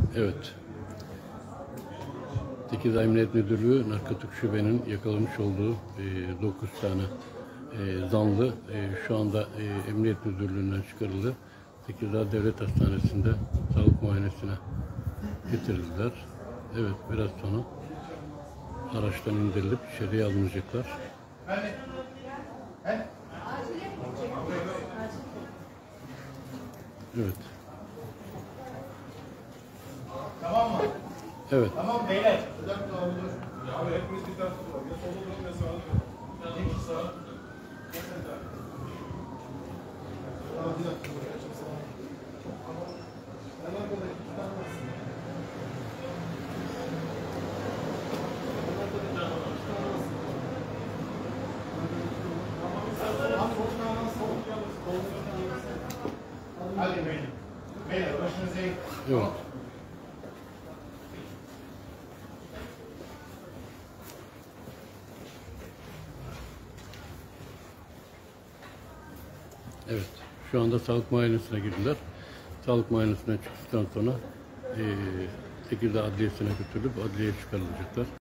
Evet. Tekirdağ Emniyet Müdürlüğü Narkotik Şube'nin yakalamış olduğu 9 tane zanlı şu anda Emniyet Müdürlüğü'nden çıkarıldı. Tekirdağ Devlet Hastanesi'nde sağlık muayenesine getirildiler. Evet, biraz sonra araçtan indirilip içeriye alınacaklar. Evet. Tamam mı? Evet. Tamam beyler. Abi hepimiz bir tarafta duralım. Ya solda duralım ya sağda duralım. Ne ki sağ? Tamam bir dakika. Hemen böyle iki tane olsun. Hadi beyler. Beyler başınıza eğin. Evet. Evet. Şu anda sağlık muayenesine girdiler. Sağlık muayenesinden çıktıktan sonra Tekirdağ Adliyesi'ne götürülüp adliyeye çıkarılacaklar.